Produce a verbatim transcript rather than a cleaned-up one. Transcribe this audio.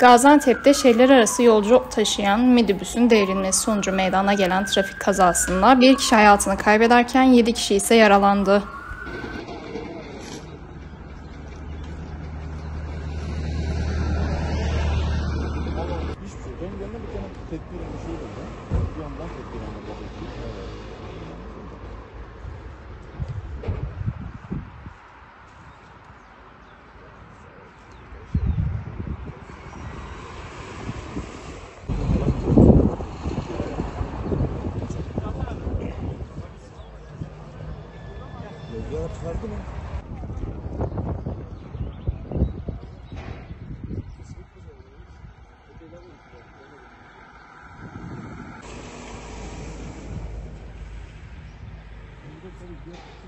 Gaziantep'te şehirler arası yolcu taşıyan minibüsün devrilmesi sonucu meydana gelen trafik kazasında bir kişi hayatını kaybederken yedi kişi ise yaralandı. Gözler çıkardı mı? Tabii